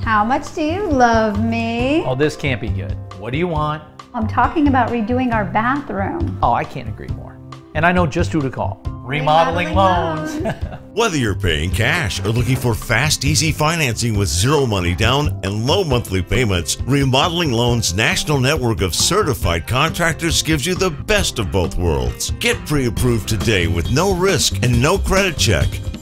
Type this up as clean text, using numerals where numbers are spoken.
How much do you love me? Oh, this can't be good. What do you want? I'm talking about redoing our bathroom. Oh, I can't agree more. And I know just who to call. Remodeling Loans. Whether you're paying cash or looking for fast, easy financing with zero money down and low monthly payments, Remodeling Loans' national network of certified contractors gives you the best of both worlds. Get pre-approved today with no risk and no credit check.